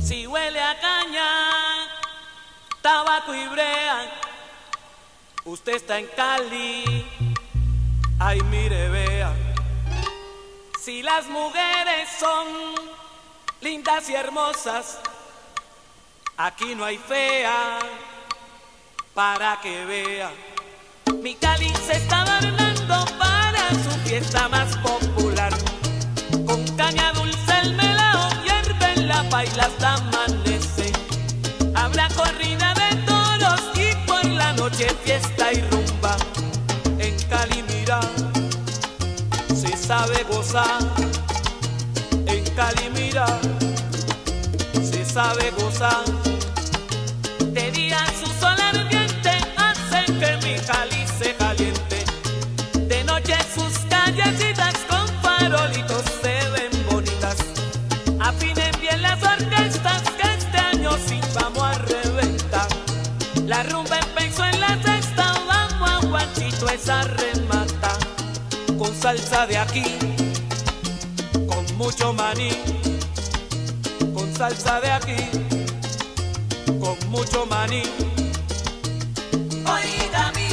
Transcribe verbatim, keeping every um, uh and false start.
Si huele a caña, tabaco y brea, usted está en Cali, ay mire vea. Si las mujeres son lindas y hermosas, aquí no hay fea, para que vea. Mi Cali se está adornando para su fiesta más popular. Con caña dulce el melao hierve en la paila hasta amanece. Habrá corrida de toros y por la noche fiesta y rumba. En Cali mira, se sabe gozar. En Cali mira, se sabe gozar. De día su sol ardiente hace que mi Cali se caliente. De noche sus callecitas con farolitos se ven bonitas. Afinen bien las orquestas que este año sí vamos a reventar. La rumba empezó en la sexta, vamos a guachito esa remata. Con salsa de aquí, con mucho maní. Con salsa de aquí, con mucho maní. Oiga mi